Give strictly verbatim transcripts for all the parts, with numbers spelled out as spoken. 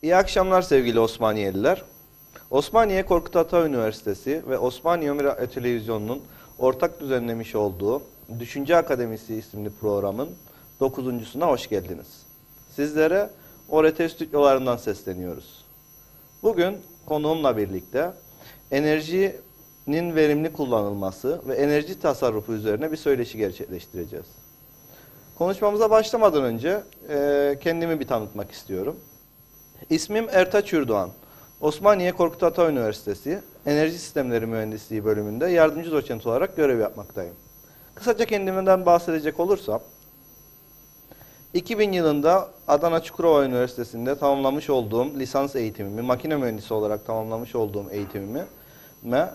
İyi akşamlar sevgili Osmaniyeliler. Osmaniye Korkut Ata Üniversitesi ve Osmaniye Ömür Radyo Televizyonu'nun ortak düzenlemiş olduğu Düşünce Akademisi isimli programın dokuzuncusuna hoş geldiniz. Sizlere O R T stüdyolarından sesleniyoruz. Bugün konuğumla birlikte enerjinin verimli kullanılması ve enerji tasarrufu üzerine bir söyleşi gerçekleştireceğiz. Konuşmamıza başlamadan önce e, kendimi bir tanıtmak istiyorum. İsmim Ertaç Ürdoğan. Osmaniye Korkut Ata Üniversitesi Enerji Sistemleri Mühendisliği bölümünde yardımcı doçent olarak görev yapmaktayım. Kısaca kendimden bahsedecek olursam, iki bin yılında Adana Çukurova Üniversitesi'nde tamamlamış olduğum lisans eğitimimi, makine mühendisi olarak tamamlamış olduğum eğitimimi ve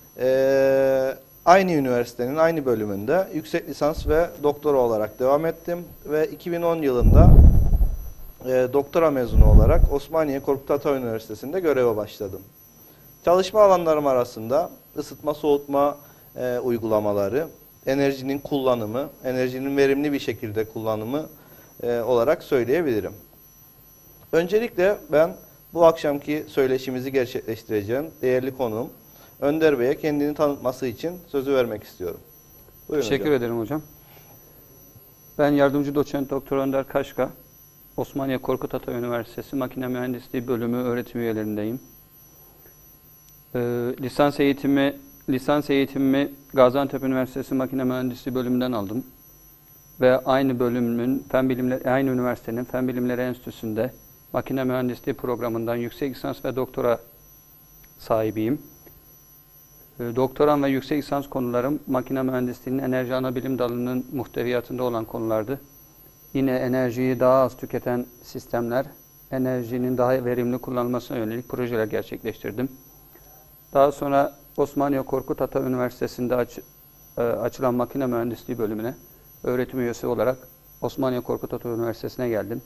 e, aynı üniversitenin aynı bölümünde yüksek lisans ve doktora olarak devam ettim ve iki bin on yılında e, doktora mezunu olarak Osmaniye Korkut Ata Üniversitesi'nde göreve başladım. Çalışma alanlarım arasında ısıtma, soğutma e, uygulamaları, enerjinin kullanımı, enerjinin verimli bir şekilde kullanımı e, olarak söyleyebilirim. Öncelikle ben bu akşamki söyleşimizi gerçekleştireceğim değerli konuğum Önder Bey'e kendini tanıtması için sözü vermek istiyorum. Buyurun Teşekkür hocam. ederim hocam. Ben yardımcı doçent doktor Önder Kaşka, Osmaniye Korkut Ata Üniversitesi Makine Mühendisliği Bölümü öğretim üyelerindeyim. Ee, lisans eğitimi lisans eğitimimi Gaziantep Üniversitesi Makine Mühendisliği Bölümünden aldım ve aynı bölümün Fen Bilimleri aynı üniversitenin Fen Bilimleri Enstitüsü'nde Makine Mühendisliği programından yüksek lisans ve doktora sahibiyim. Doktoram ve yüksek lisans konularım makine mühendisliğinin enerji anabilim dalının muhteviyatında olan konulardı. Yine enerjiyi daha az tüketen sistemler, enerjinin daha verimli kullanılmasına yönelik projeler gerçekleştirdim. Daha sonra Osmaniye Korkut Ata Üniversitesi'nde aç, açılan makine mühendisliği bölümüne öğretim üyesi olarak Osmaniye Korkut Ata Üniversitesi'ne geldim.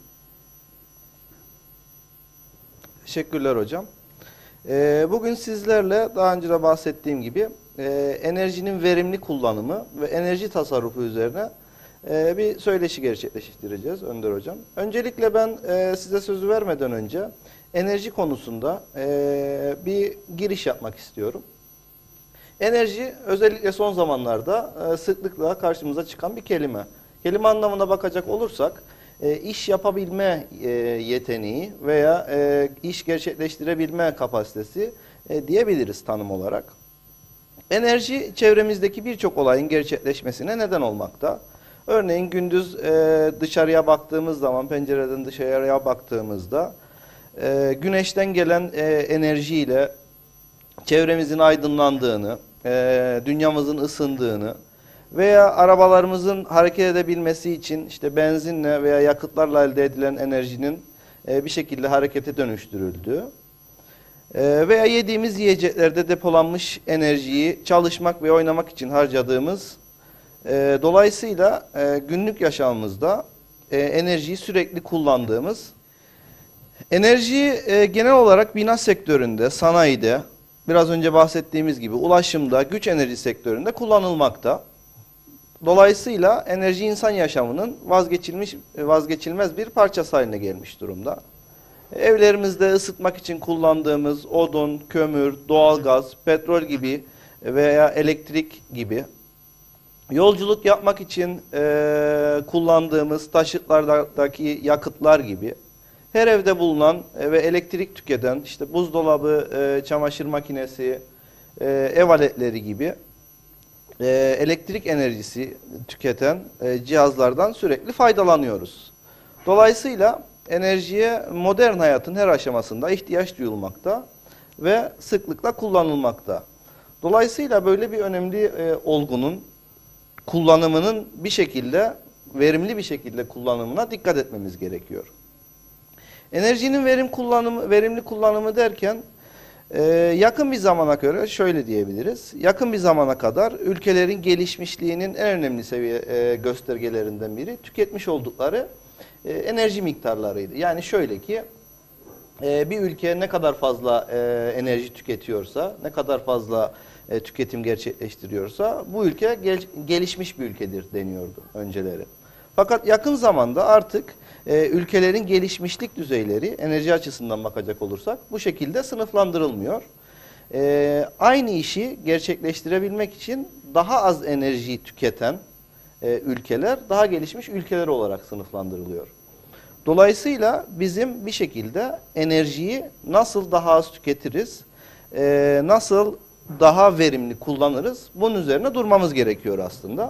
Teşekkürler hocam. Bugün sizlerle daha önce de bahsettiğim gibi enerjinin verimli kullanımı ve enerji tasarrufu üzerine bir söyleşi gerçekleştireceğiz Önder hocam. Öncelikle ben size sözü vermeden önce enerji konusunda bir giriş yapmak istiyorum. Enerji özellikle son zamanlarda sıklıkla karşımıza çıkan bir kelime. Kelime anlamına bakacak olursak E, iş yapabilme e, yeteneği veya e, iş gerçekleştirebilme kapasitesi e, diyebiliriz tanım olarak. Enerji çevremizdeki birçok olayın gerçekleşmesine neden olmakta. Örneğin gündüz e, dışarıya baktığımız zaman, pencereden dışarıya baktığımızda e, güneşten gelen e, enerjiyle çevremizin aydınlandığını, e, dünyamızın ısındığını veya arabalarımızın hareket edebilmesi için işte benzinle veya yakıtlarla elde edilen enerjinin e, bir şekilde harekete dönüştürüldüğü e, veya yediğimiz yiyeceklerde depolanmış enerjiyi çalışmak ve oynamak için harcadığımız e, dolayısıyla e, günlük yaşamımızda e, enerjiyi sürekli kullandığımız enerji e, genel olarak bina sektöründe, sanayide, biraz önce bahsettiğimiz gibi ulaşımda, güç enerji sektöründe kullanılmakta. Dolayısıyla enerji insan yaşamının vazgeçilmiş, vazgeçilmez bir parçası haline gelmiş durumda. Evlerimizde ısıtmak için kullandığımız odun, kömür, doğalgaz, petrol gibi veya elektrik gibi, yolculuk yapmak için e, kullandığımız taşıtlardaki yakıtlar gibi, her evde bulunan ve elektrik tüketen işte buzdolabı, e, çamaşır makinesi, e, ev aletleri gibi Ee, elektrik enerjisi tüketen e, cihazlardan sürekli faydalanıyoruz. Dolayısıyla enerjiye modern hayatın her aşamasında ihtiyaç duyulmakta ve sıklıkla kullanılmakta. Dolayısıyla böyle bir önemli e, olgunun kullanımının bir şekilde verimli bir şekilde kullanımına dikkat etmemiz gerekiyor. Enerjinin verim kullanımı, verimli kullanımı derken Ee, yakın bir zamana göre şöyle diyebiliriz. Yakın bir zamana kadar ülkelerin gelişmişliğinin en önemli seviye e, göstergelerinden biri tüketmiş oldukları e, enerji miktarlarıydı. Yani şöyle ki e, bir ülke ne kadar fazla e, enerji tüketiyorsa, ne kadar fazla e, tüketim gerçekleştiriyorsa bu ülke gel gelişmiş bir ülkedir deniyordu önceleri. Fakat yakın zamanda artık e, ülkelerin gelişmişlik düzeyleri enerji açısından bakacak olursak bu şekilde sınıflandırılmıyor. E, aynı işi gerçekleştirebilmek için daha az enerjiyi tüketen e, ülkeler daha gelişmiş ülkeler olarak sınıflandırılıyor. Dolayısıyla bizim bir şekilde enerjiyi nasıl daha az tüketiriz, e, nasıl daha verimli kullanırız bunun üzerine durmamız gerekiyor aslında.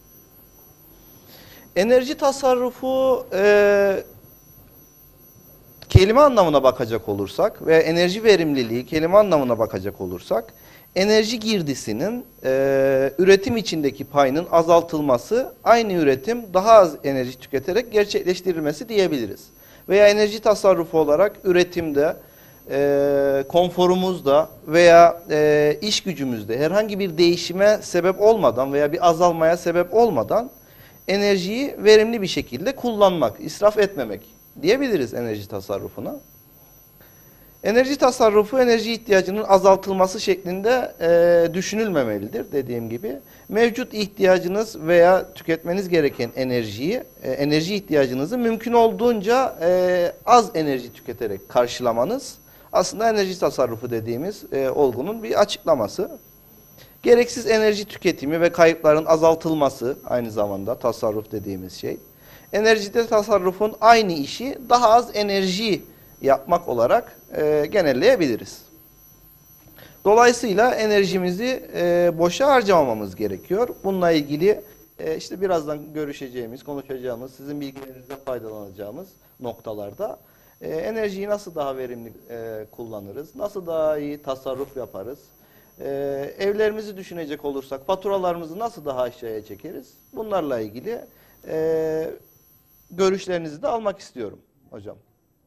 Enerji tasarrufu e, kelime anlamına bakacak olursak ve enerji verimliliği kelime anlamına bakacak olursak enerji girdisinin e, üretim içindeki payının azaltılması, aynı üretim daha az enerji tüketerek gerçekleştirilmesi diyebiliriz. Veya enerji tasarrufu olarak üretimde, e, konforumuzda veya e, iş gücümüzde herhangi bir değişime sebep olmadan veya bir azalmaya sebep olmadan enerjiyi verimli bir şekilde kullanmak, israf etmemek diyebiliriz enerji tasarrufuna. Enerji tasarrufu enerji ihtiyacının azaltılması şeklinde e, düşünülmemelidir dediğim gibi. Mevcut ihtiyacınız veya tüketmeniz gereken enerjiyi, e, enerji ihtiyacınızı mümkün olduğunca e, az enerji tüketerek karşılamanız aslında enerji tasarrufu dediğimiz e, olgunun bir açıklaması. Gereksiz enerji tüketimi ve kayıpların azaltılması aynı zamanda tasarruf dediğimiz şey. Enerjide tasarrufun aynı işi daha az enerji yapmak olarak e, genelleyebiliriz. Dolayısıyla enerjimizi e, boşa harcamamamız gerekiyor. Bununla ilgili e, işte birazdan görüşeceğimiz, konuşacağımız, sizin bilgilerinizden faydalanacağımız noktalarda e, enerjiyi nasıl daha verimli e, kullanırız, nasıl daha iyi tasarruf yaparız, e, evlerimizi düşünecek olursak faturalarımızı nasıl daha aşağıya çekeriz, bunlarla ilgili e, görüşlerinizi de almak istiyorum hocam.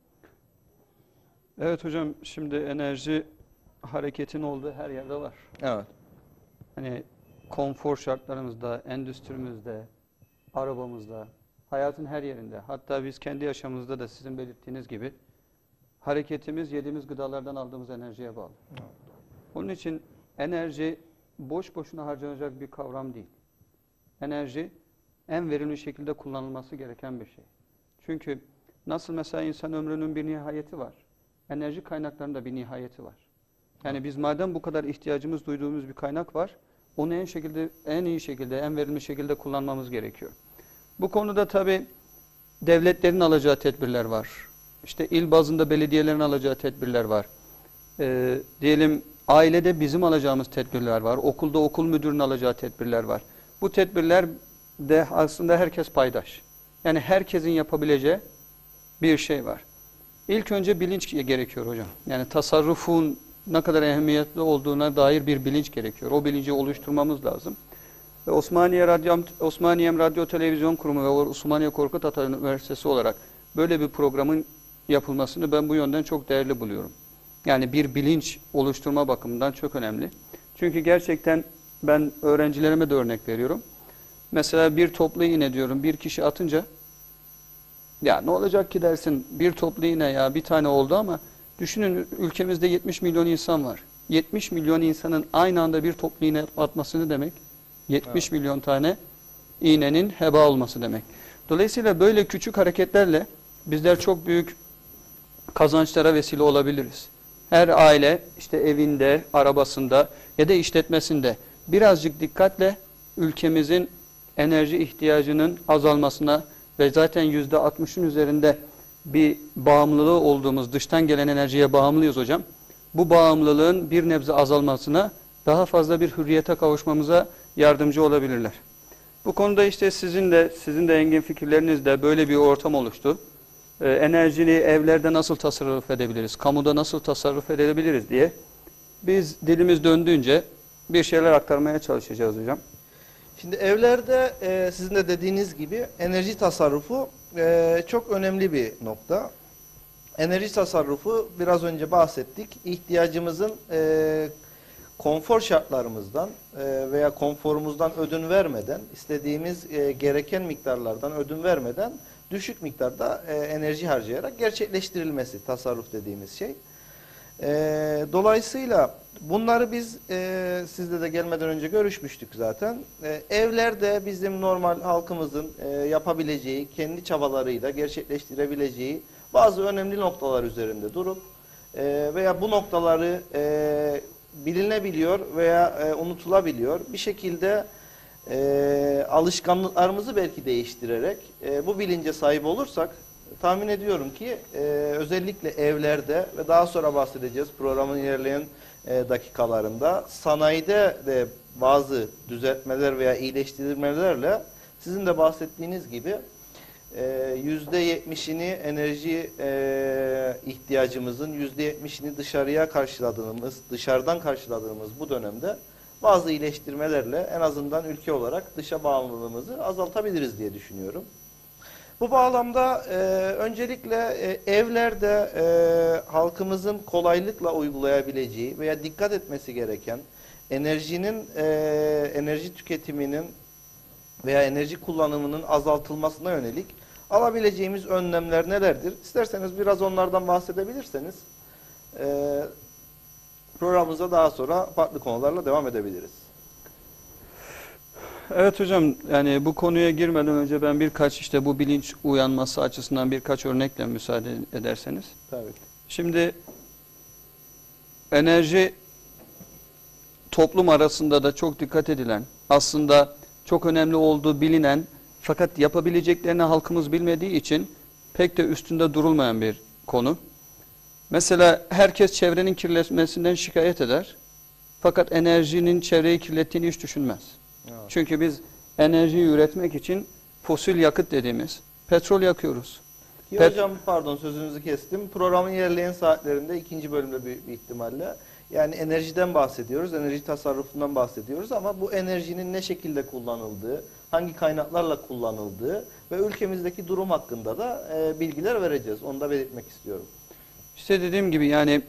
Evet hocam, şimdi enerji hareketin olduğu her yerde var. Evet. Hani konfor şartlarımızda, endüstrimizde, arabamızda, hayatın her yerinde. Hatta biz kendi yaşamımızda da sizin belirttiğiniz gibi hareketimiz yediğimiz gıdalardan aldığımız enerjiye bağlı. Evet. Onun için enerji boş boşuna harcanacak bir kavram değil. Enerji en verimli şekilde kullanılması gereken bir şey. Çünkü nasıl mesela insan ömrünün bir nihayeti var, enerji kaynaklarında bir nihayeti var. Yani biz madem bu kadar ihtiyacımız duyduğumuz bir kaynak var, onu en şekilde, en iyi şekilde, en verimli şekilde kullanmamız gerekiyor. Bu konuda tabii devletlerin alacağı tedbirler var. İşte il bazında belediyelerin alacağı tedbirler var. Ee, diyelim ailede bizim alacağımız tedbirler var. Okulda okul müdürünün alacağı tedbirler var. Bu tedbirler de aslında herkes paydaş. Yani herkesin yapabileceği bir şey var. İlk önce bilinç gerekiyor hocam. Yani tasarrufun ne kadar ehemmiyetli olduğuna dair bir bilinç gerekiyor. O bilinci oluşturmamız lazım. Ve Osmaniye Radyo, Osmaniye Radyo Televizyon Kurumu ve Osmaniye Korkut Ata Üniversitesi olarak böyle bir programın yapılmasını ben bu yönden çok değerli buluyorum. Yani bir bilinç oluşturma bakımından çok önemli. Çünkü gerçekten ben öğrencilerime de örnek veriyorum. Mesela bir toplu iğne diyorum, bir kişi atınca ya ne olacak ki dersin, bir toplu iğne ya bir tane oldu ama düşünün ülkemizde yetmiş milyon insan var. yetmiş milyon insanın aynı anda bir toplu iğne atması ne demek? yetmiş evet. milyon tane iğnenin heba olması demek. Dolayısıyla böyle küçük hareketlerle bizler çok büyük kazançlara vesile olabiliriz. Her aile işte evinde, arabasında ya da işletmesinde birazcık dikkatle ülkemizin enerji ihtiyacının azalmasına ve zaten yüzde altmışın üzerinde bir bağımlılığı olduğumuz, dıştan gelen enerjiye bağımlıyız hocam. Bu bağımlılığın bir nebze azalmasına, daha fazla bir hürriyete kavuşmamıza yardımcı olabilirler. Bu konuda işte sizin de, sizin de engin fikirlerinizle böyle bir ortam oluştu. Ee, enerjini evlerde nasıl tasarruf edebiliriz, kamuda nasıl tasarruf edebiliriz diye biz dilimiz döndüğünce bir şeyler aktarmaya çalışacağız hocam. Şimdi evlerde e, sizin de dediğiniz gibi enerji tasarrufu e, çok önemli bir nokta. Enerji tasarrufu biraz önce bahsettik. İhtiyacımızın e, konfor şartlarımızdan e, veya konforumuzdan ödün vermeden, istediğimiz e, gereken miktarlardan ödün vermeden düşük miktarda e, enerji harcayarak gerçekleştirilmesi tasarruf dediğimiz şey. E, dolayısıyla bunları biz e, sizle de gelmeden önce görüşmüştük zaten. E, evlerde bizim normal halkımızın e, yapabileceği, kendi çabalarıyla gerçekleştirebileceği bazı önemli noktalar üzerinde durup e, veya bu noktaları e, bilinebiliyor veya e, unutulabiliyor. Bir şekilde e, alışkanlıklarımızı belki değiştirerek e, bu bilince sahip olursak tahmin ediyorum ki e, özellikle evlerde ve daha sonra bahsedeceğiz programın ilerleyen e, dakikalarında sanayide de bazı düzeltmeler veya iyileştirmelerle sizin de bahsettiğiniz gibi yüzde yetmişini enerji e, ihtiyacımızın yüzde yetmişini dışarıya karşıladığımız, dışarıdan karşıladığımız bu dönemde bazı iyileştirmelerle en azından ülke olarak dışa bağımlılığımızı azaltabiliriz diye düşünüyorum. Bu bağlamda e, öncelikle e, evlerde e, halkımızın kolaylıkla uygulayabileceği veya dikkat etmesi gereken enerjinin e, enerji tüketiminin veya enerji kullanımının azaltılmasına yönelik alabileceğimiz önlemler nelerdir? İsterseniz biraz onlardan bahsedebilirseniz e, programımıza daha sonra farklı konularla devam edebiliriz. Evet hocam, yani bu konuya girmeden önce ben birkaç işte bu bilinç uyanması açısından birkaç örnekle müsaade ederseniz. Tabii. Şimdi enerji toplum arasında da çok dikkat edilen, aslında çok önemli olduğu bilinen fakat yapabileceklerini halkımız bilmediği için pek de üstünde durulmayan bir konu. Mesela herkes çevrenin kirlenmesinden şikayet eder fakat enerjinin çevreyi kirlettiğini hiç düşünmez. Evet. Çünkü biz enerjiyi üretmek için fosil yakıt dediğimiz petrol yakıyoruz. Ki Pet hocam pardon sözünüzü kestim. Programın ilerleyen saatlerinde ikinci bölümde büyük bir ihtimalle yani enerjiden bahsediyoruz, enerji tasarrufundan bahsediyoruz ama bu enerjinin ne şekilde kullanıldığı, hangi kaynaklarla kullanıldığı ve ülkemizdeki durum hakkında da e, bilgiler vereceğiz. Onu da belirtmek istiyorum. İşte dediğim gibi yani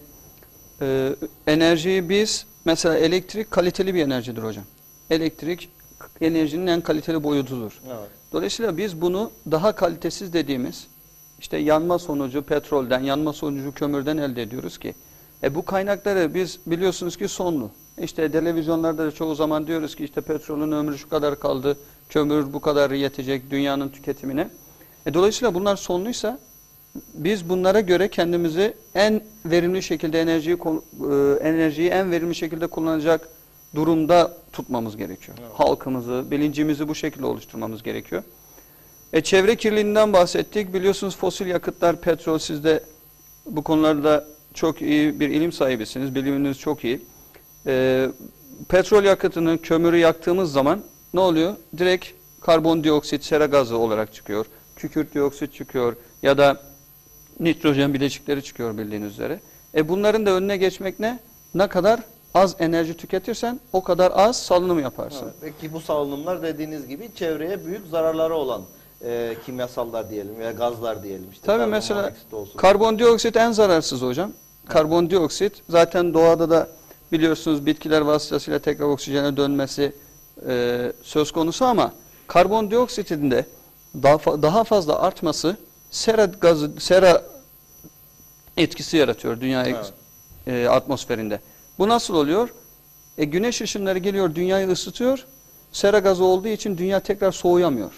e, enerjiyi biz mesela elektrik kaliteli bir enerjidir hocam. Elektrik enerjinin en kaliteli boyutudur. Evet. Dolayısıyla biz bunu daha kalitesiz dediğimiz işte yanma sonucu petrolden, yanma sonucu kömürden elde ediyoruz ki e bu kaynakları biz biliyorsunuz ki sonlu. İşte televizyonlarda da çoğu zaman diyoruz ki işte petrolün ömrü şu kadar kaldı, kömür bu kadar yetecek dünyanın tüketimine. E dolayısıyla bunlar sonluysa biz bunlara göre kendimizi en verimli şekilde enerjiyi enerjiyi en verimli şekilde kullanacak durumda tutmamız gerekiyor. Evet. Halkımızı, bilincimizi bu şekilde oluşturmamız gerekiyor. E çevre kirliliğinden bahsettik. Biliyorsunuz fosil yakıtlar, petrol, siz de bu konularda çok iyi bir ilim sahibisiniz. Biliminiz çok iyi. E, petrol yakıtını, kömürü yaktığımız zaman ne oluyor? Direkt karbondioksit, sera gazı olarak çıkıyor. Kükürt dioksit çıkıyor ya da nitrojen bileşikleri çıkıyor bildiğiniz üzere. E bunların da önüne geçmek ne? Ne kadar az enerji tüketirsen o kadar az salınım yaparsın. Evet. Peki bu salınımlar dediğiniz gibi çevreye büyük zararları olan e, kimyasallar diyelim veya gazlar diyelim. İşte tabii mesela karbondioksit en zararsız hocam. Evet. Karbondioksit zaten doğada da biliyorsunuz bitkiler vasıtasıyla tekrar oksijene dönmesi e, söz konusu ama karbondioksitin de daha, daha fazla artması sera gazı, sera etkisi yaratıyor dünya evet. e, atmosferinde. Bu nasıl oluyor? E, güneş ışınları geliyor, dünyayı ısıtıyor. Sera gazı olduğu için dünya tekrar soğuyamıyor.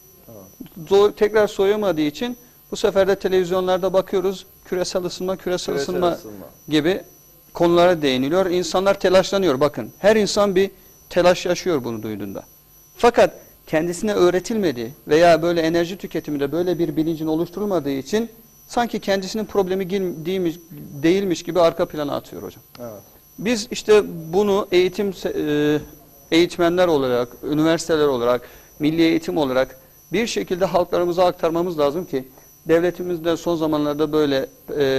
Evet. Tekrar soğuyamadığı için bu sefer de televizyonlarda bakıyoruz. Küresel ısınma, küresel, küresel ısınma, ısınma gibi konulara değiniliyor. İnsanlar telaşlanıyor. Bakın her insan bir telaş yaşıyor bunu duyduğunda. Fakat kendisine öğretilmediği veya böyle enerji tüketiminde böyle bir bilincin oluşturulmadığı için sanki kendisinin problemi değilmiş, değilmiş gibi arka plana atıyor hocam. Evet. Biz işte bunu eğitim eğitmenler olarak, üniversiteler olarak, milli eğitim olarak bir şekilde halklarımıza aktarmamız lazım ki devletimiz de son zamanlarda böyle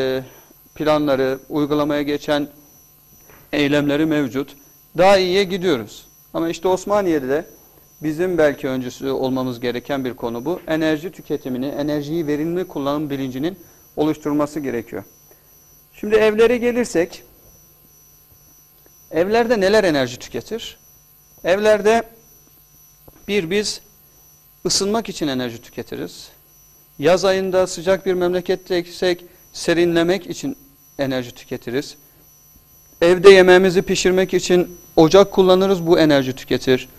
planları, uygulamaya geçen eylemleri mevcut. Daha iyiye gidiyoruz. Ama işte Osmaniye'de de bizim belki öncüsü olmamız gereken bir konu bu. Enerji tüketimini, enerjiyi verimli kullanım bilincinin oluşturulması gerekiyor. Şimdi evlere gelirsek, evlerde neler enerji tüketir? Evlerde bir biz ısınmak için enerji tüketiriz. Yaz ayında sıcak bir memleketteysek serinlemek için enerji tüketiriz. evde yemeğimizi pişirmek için ocak kullanırız, bu enerji tüketir.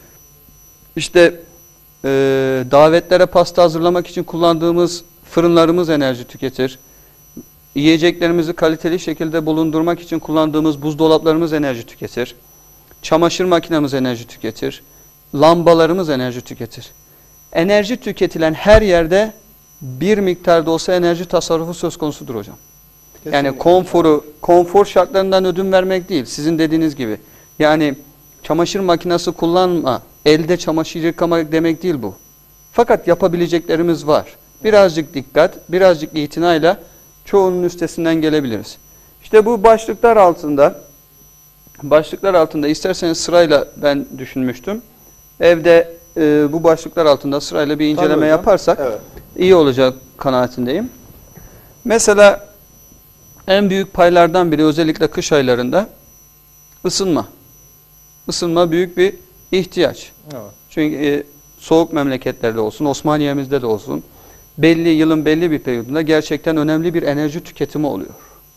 İşte e, davetlere pasta hazırlamak için kullandığımız fırınlarımız enerji tüketir. Yiyeceklerimizi kaliteli şekilde bulundurmak için kullandığımız buzdolaplarımız enerji tüketir. Çamaşır makinemiz enerji tüketir. Lambalarımız enerji tüketir. Enerji tüketilen her yerde bir miktarda olsa enerji tasarrufu söz konusudur hocam. Kesinlikle. Yani konforu, konfor şartlarından ödün vermek değil. Sizin dediğiniz gibi. Yani çamaşır makinesi kullanma, elde çamaşır yıkama demek değil bu. Fakat yapabileceklerimiz var. Birazcık dikkat, birazcık itinayla çoğunun üstesinden gelebiliriz. İşte bu başlıklar altında, başlıklar altında isterseniz sırayla ben düşünmüştüm. Evde e, bu başlıklar altında sırayla bir inceleme yaparsak evet, iyi olacak kanaatindeyim. Mesela en büyük paylardan biri özellikle kış aylarında ısınma. Isınma büyük bir ihtiyaç. Evet. Çünkü e, soğuk memleketlerde olsun, Osmaniye'mizde de olsun, belli yılın belli bir periyodunda gerçekten önemli bir enerji tüketimi oluyor.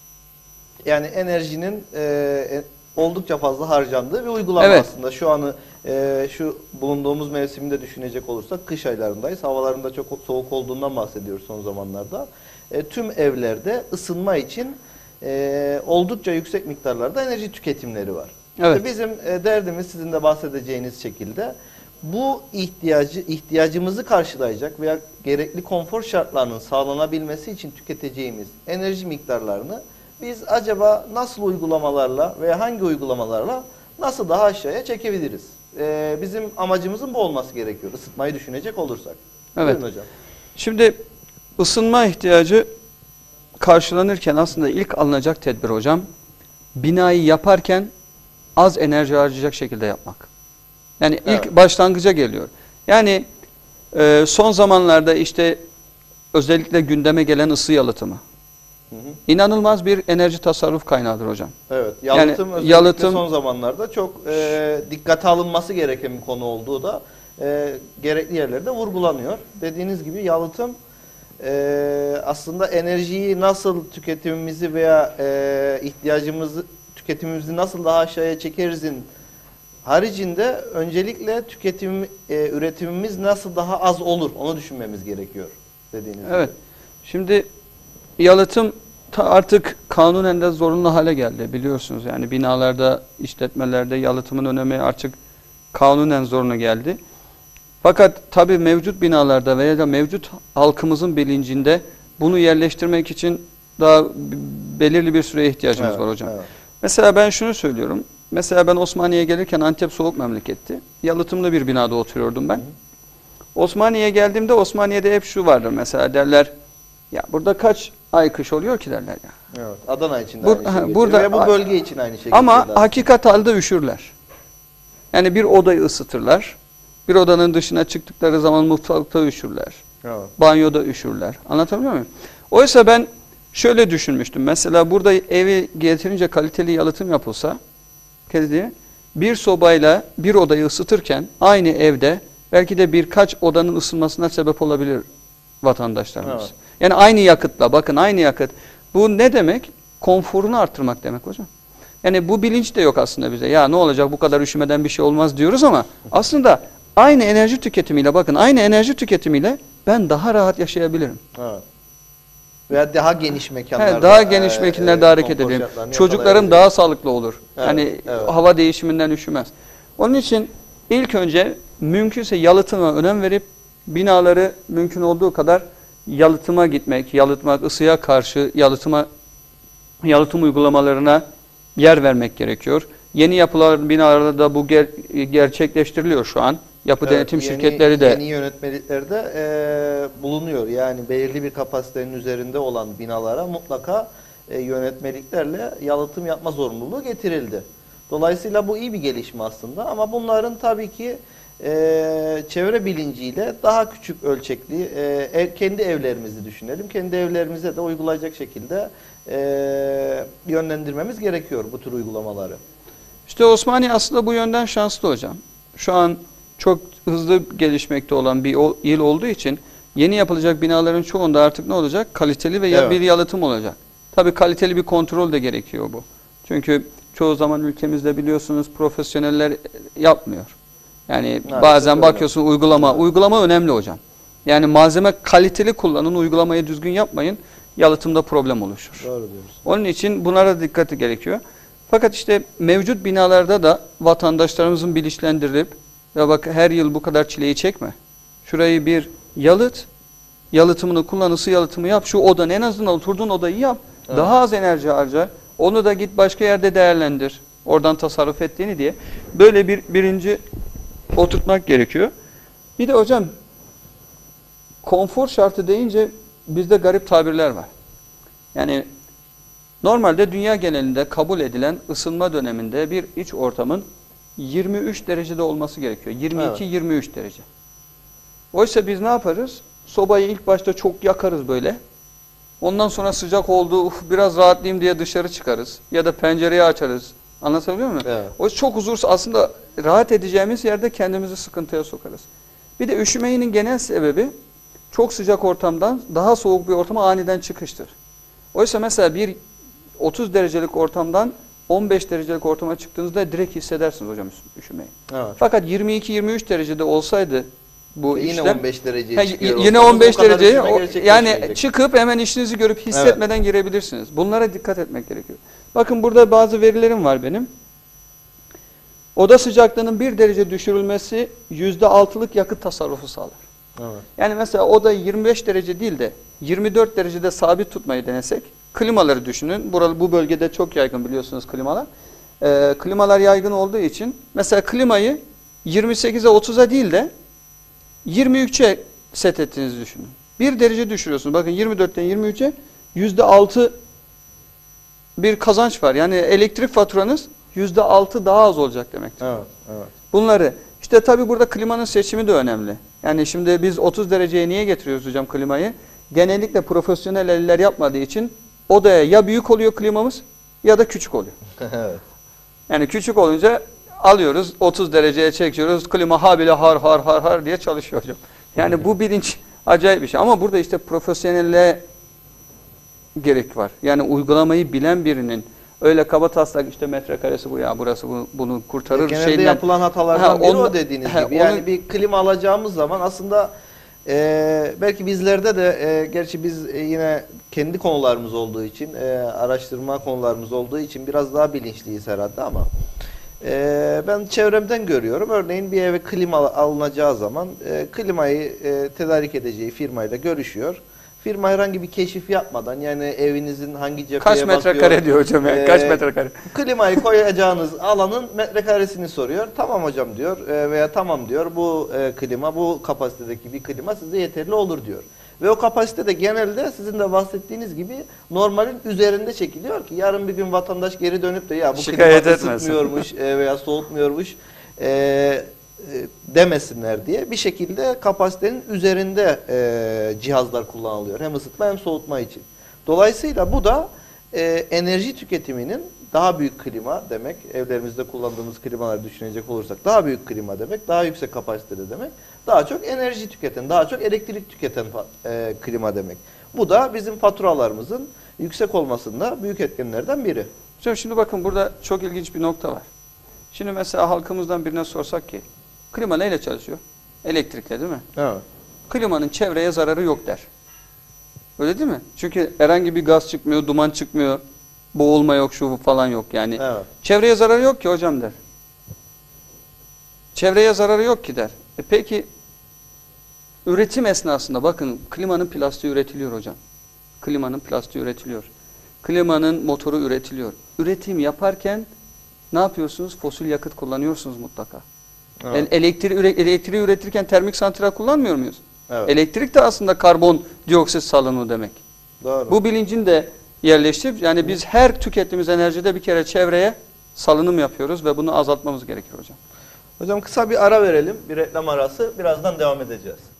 Yani enerjinin e, oldukça fazla harcandığı bir uygulama evet, aslında. Şu anı e, şu bulunduğumuz mevsimde düşünecek olursak kış aylarındayız. Havalarında çok soğuk olduğundan bahsediyoruz son zamanlarda. E, tüm evlerde ısınma için e, oldukça yüksek miktarlarda enerji tüketimleri var. Evet. İşte bizim e, derdimiz sizin de bahsedeceğiniz şekilde bu ihtiyacı ihtiyacımızı karşılayacak veya gerekli konfor şartlarının sağlanabilmesi için tüketeceğimiz enerji miktarlarını biz acaba nasıl uygulamalarla veya hangi uygulamalarla nasıl daha aşağıya çekebiliriz? Ee, bizim amacımızın bu olması gerekiyor. Isıtmayı düşünecek olursak. Evet. Buyurun hocam. Şimdi ısınma ihtiyacı karşılanırken aslında ilk alınacak tedbir hocam, binayı yaparken az enerji harcayacak şekilde yapmak. Yani ilk evet, başlangıca geliyor. Yani e, son zamanlarda işte özellikle gündeme gelen ısı yalıtımı. Hı hı. İnanılmaz bir enerji tasarruf kaynağıdır hocam. Evet. Yalıtım yani, özellikle yalıtım, son zamanlarda çok e, dikkate alınması gereken bir konu olduğu da e, gerekli yerlerde vurgulanıyor. Dediğiniz gibi yalıtım e, aslında enerjiyi nasıl tüketimimizi veya e, ihtiyacımızı, tüketimimizi nasıl daha aşağıya çekerizin haricinde öncelikle tüketim, e, üretimimiz nasıl daha az olur onu düşünmemiz gerekiyor dediğiniz evet, gibi. Şimdi yalıtım artık kanunen de zorunlu hale geldi biliyorsunuz. Yani binalarda, işletmelerde yalıtımın önemi artık kanunen zorunlu geldi. Fakat tabii mevcut binalarda veya da mevcut halkımızın bilincinde bunu yerleştirmek için daha belirli bir süreye ihtiyacımız evet, var hocam. Evet. Mesela ben şunu söylüyorum. Mesela ben Osmaniye'ye gelirken Antep soğuk memleketti. Yalıtımlı bir binada oturuyordum ben. Hı. Osmaniye'ye geldiğimde Osmaniye'de hep şu vardır mesela derler. Ya burada kaç ay kış oluyor ki derler ya. Evet. Adana için de Bur aynı şey burada, ve bu bölge için aynı şey. Ama hakikat halde üşürler. Yani bir odayı ısıtırlar. Bir odanın dışına çıktıkları zaman mutfakta üşürler. Evet. Banyoda üşürler. Anlatabiliyor muyum? Oysa ben şöyle düşünmüştüm. Mesela burada evi getirince kaliteli yalıtım yapılsa, bir sobayla bir odayı ısıtırken aynı evde belki de birkaç odanın ısınmasına sebep olabilir vatandaşlarımız. Evet. Yani aynı yakıtla, bakın aynı yakıt. Bu ne demek? Konforunu arttırmak demek hocam. Yani bu bilinç de yok aslında bize. Ya ne olacak bu kadar üşümeden bir şey olmaz diyoruz ama aslında aynı enerji tüketimiyle, bakın aynı enerji tüketimiyle ben daha rahat yaşayabilirim. Evet. Veya daha geniş mekanlarda. He, daha geniş e, mekanlarda e, hareket edelim. Çocuklarım daha sağlıklı olur. Evet, hani evet, hava değişiminden üşümez. Onun için ilk önce mümkünse yalıtıma önem verip binaları mümkün olduğu kadar yalıtıma gitmek, yalıtmak, ısıya karşı yalıtıma, yalıtım uygulamalarına yer vermek gerekiyor. Yeni yapılan binalarda da bu ger gerçekleştiriliyor şu an. Yapı evet, denetim yeni, şirketleri de yeni yönetmeliklerde e, bulunuyor. Yani belirli bir kapasitenin üzerinde olan binalara mutlaka e, yönetmeliklerle yalıtım yapma zorunluluğu getirildi. Dolayısıyla bu iyi bir gelişme aslında ama bunların tabii ki e, çevre bilinciyle daha küçük ölçekli e, ev, kendi evlerimizi düşünelim. Kendi evlerimize de uygulayacak şekilde e, yönlendirmemiz gerekiyor bu tür uygulamaları. İşte Osmaniye aslında bu yönden şanslı hocam. Şu an çok hızlı gelişmekte olan bir il olduğu için yeni yapılacak binaların çoğunda artık ne olacak? Kaliteli ve evet, bir yalıtım olacak. Tabii kaliteli bir kontrol de gerekiyor bu. Çünkü çoğu zaman ülkemizde biliyorsunuz profesyoneller yapmıyor. Yani Evet, bazen öyle. bakıyorsun uygulama, Evet. uygulama önemli hocam. Yani malzeme kaliteli kullanın, uygulamayı düzgün yapmayın, yalıtımda problem oluşur. Doğru diyorsun. Onun için bunlara dikkati gerekiyor. Fakat işte mevcut binalarda da vatandaşlarımızın bilinçlendirilip ya bak her yıl bu kadar çileyi çekme. Şurayı bir yalıt, yalıtımını kullan, ısı yalıtımı yap. Şu odanı en azından oturduğun odayı yap. Evet. Daha az enerji harca. Onu da git başka yerde değerlendir. Oradan tasarruf ettiğini diye. Böyle bir birinci oturtmak gerekiyor. Bir de hocam konfor şartı deyince bizde garip tabirler var. Yani normalde dünya genelinde kabul edilen ısınma döneminde bir iç ortamın yirmi üç derecede olması gerekiyor. yirmi iki yirmi üç derece. Oysa biz ne yaparız? Sobayı ilk başta çok yakarız böyle. Ondan sonra sıcak oldu, uf, biraz rahatlayayım diye dışarı çıkarız. Ya da pencereyi açarız. Anlatabiliyor muyum? Evet. O çok huzursuz. Aslında rahat edeceğimiz yerde kendimizi sıkıntıya sokarız. Bir de üşümenin genel sebebi çok sıcak ortamdan daha soğuk bir ortama aniden çıkıştır. Oysa mesela bir otuz derecelik ortamdan on beş derecelik ortama çıktığınızda direkt hissedersiniz hocam üşümeyi. Evet. Fakat yirmi iki yirmi üç derecede olsaydı bu Yine işlem, on beş dereceye Ha, çıkıyor yine olsanız on beş o kadar dereceye üşüme o- yani gerçekleşmeyecek. çıkıp hemen işinizi görüp hissetmeden girebilirsiniz. Bunlara dikkat etmek gerekiyor. Bakın burada bazı verilerim var benim. Oda sıcaklığının bir derece düşürülmesi yüzde altılık yakıt tasarrufu sağlar. Evet. Yani mesela odayı yirmi beş derece değil de yirmi dört derecede sabit tutmayı denesek, klimaları düşünün. Buralı, bu bölgede çok yaygın biliyorsunuz klimalar. Ee, klimalar yaygın olduğu için mesela klimayı yirmi sekize otuza değil de yirmi üçe set ettiğinizi düşünün. bir derece düşürüyorsunuz. Bakın yirmi dörtten yirmi üçe yüzde altı bir kazanç var. Yani elektrik faturanız yüzde altı daha az olacak demektir. Evet, evet. Bunları işte tabii burada klimanın seçimi de önemli. Yani şimdi biz otuz dereceye niye getiriyoruz hocam klimayı? Genellikle profesyonel eller yapmadığı için odaya ya büyük oluyor klimamız ya da küçük oluyor. Evet. Yani küçük olunca alıyoruz otuz dereceye çekiyoruz. Klima habire har har har har diye çalışıyor hocam. Yani bu bilinç acayip bir şey. Ama burada işte profesyonelle gerek var. Yani uygulamayı bilen birinin öyle kabataslak işte metrekaresi bu ya burası bu, bunu kurtarır Genelde şeyinden. yapılan hatalardan Ha, biri onu- o dediğiniz ha, gibi. onu- Yani bir klima alacağımız zaman aslında e, belki bizlerde de e, gerçi biz e, yine kendi konularımız olduğu için e, araştırma konularımız olduğu için biraz daha bilinçliyiz herhalde ama e, ben çevremden görüyorum. Örneğin bir eve klima alınacağı zaman e, klimayı e, tedarik edeceği firmayla görüşüyor. Firma herhangi bir keşif yapmadan yani evinizin hangi cepheye Kaç bakıyor. metrekare diyor hocam ya? Ee, Kaç metrekare? Klimayı koyacağınız alanın metrekaresini soruyor. Tamam hocam diyor e, veya tamam diyor bu e, klima bu kapasitedeki bir klima size yeterli olur diyor. Ve o kapasite de genelde sizin de bahsettiğiniz gibi normalin üzerinde çekiliyor ki yarın bir gün vatandaş geri dönüp de ya bu Şikayet klima etmesin. ısıtmıyormuş e, veya soğutmuyormuş e, e, demesinler diye bir şekilde kapasitenin üzerinde e, cihazlar kullanılıyor. Hem ısıtma hem soğutma için. Dolayısıyla bu da e, enerji tüketiminin daha büyük klima demek. Evlerimizde kullandığımız klimaları düşünecek olursak daha büyük klima demek. Daha yüksek kapasitede demek. Daha çok enerji tüketen, daha çok elektrik tüketen e, klima demek. Bu da bizim faturalarımızın yüksek olmasında büyük etkenlerden biri. Hocam şimdi bakın burada çok ilginç bir nokta var. Şimdi mesela halkımızdan birine sorsak ki klima neyle çalışıyor? Elektrikle değil mi? Evet. Klimanın çevreye zararı yok der. Öyle değil mi? Çünkü herhangi bir gaz çıkmıyor, duman çıkmıyor, boğulma yok, şu bu falan yok yani. Evet. Çevreye zararı yok ki hocam der. Çevreye zararı yok ki der. E peki üretim esnasında bakın klimanın plastiği üretiliyor hocam. Klimanın plastiği üretiliyor. Klimanın motoru üretiliyor. Üretim yaparken ne yapıyorsunuz? Fosil yakıt kullanıyorsunuz mutlaka. Evet. El- Elektriği, üre- elektriği üretirken termik santral kullanmıyor muyuz? Evet. Elektrik de aslında karbon dioksit salınımı demek. Doğru. Bu bilincin de yerleştirip yani biz her tükettiğimiz enerjide bir kere çevreye salınım yapıyoruz ve bunu azaltmamız gerekir hocam. Hocam kısa bir ara verelim. Bir reklam arası. Birazdan devam edeceğiz.